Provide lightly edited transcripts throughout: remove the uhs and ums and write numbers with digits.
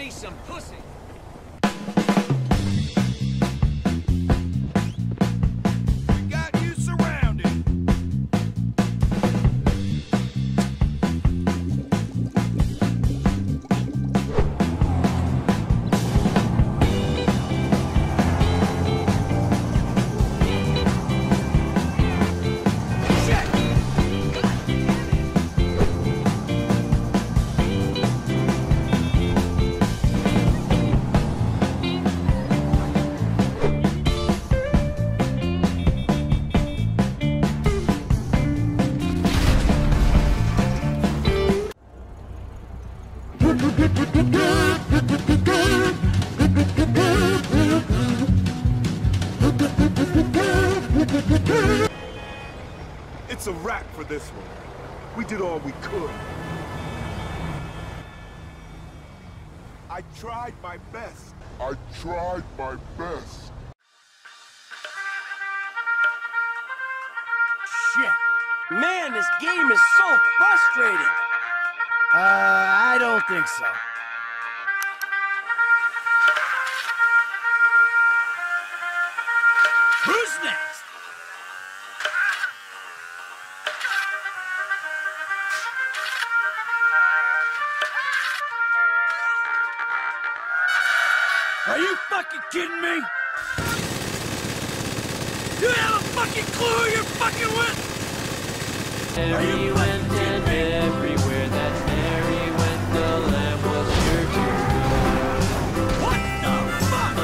me some pussy. We got you surrounded. It's a wrap for this one. We did all we could. I tried my best. Shit. Man, this game is so frustrating. I don't think so. Who's next? Are you fucking kidding me? You have a fucking clue who you're fucking with? Mary went and everywhere that Mary went, the lamb was sure to go. What the fuck?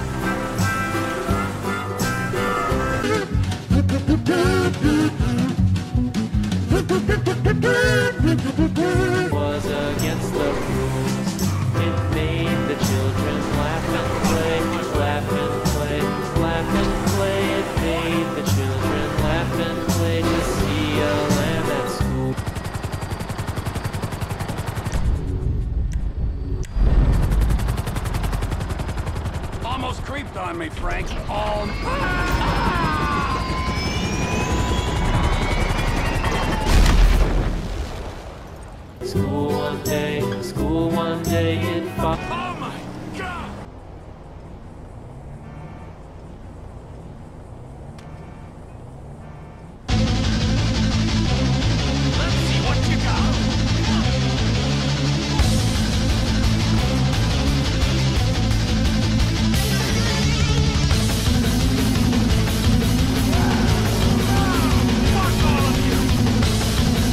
Was against the rules. It made the children laugh and play, laugh and play, laugh and play. It made the children laugh and play to see a lamb at school. Almost creeped on me, Frank. School one day in Fox. Oh my God! Let's see what you got. Fuck all of you!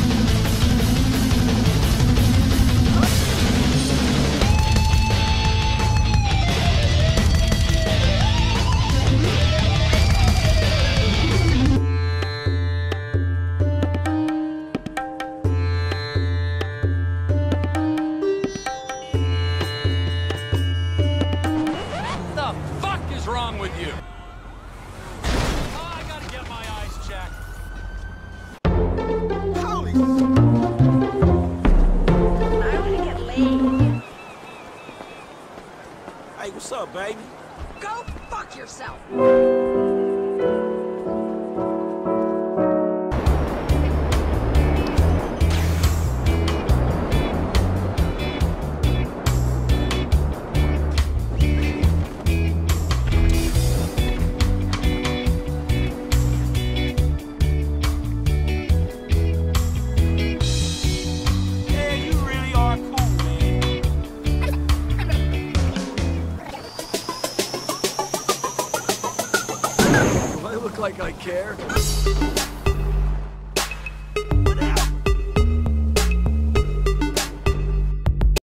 What the fuck is wrong with you? Oh, I gotta get my eyes checked. Holy I wanna get laid. Hey, what's up, baby? Go fuck yourself. Yeah, you really are cool, man. Do I look like I care?